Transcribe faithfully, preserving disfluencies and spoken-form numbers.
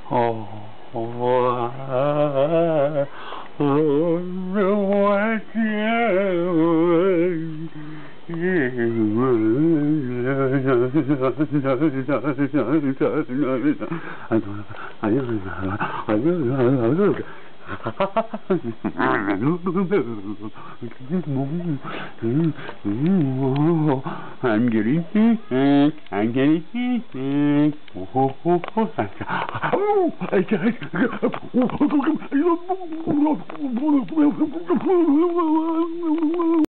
Oh, I wonder what you I'm getting I'm getting oh, I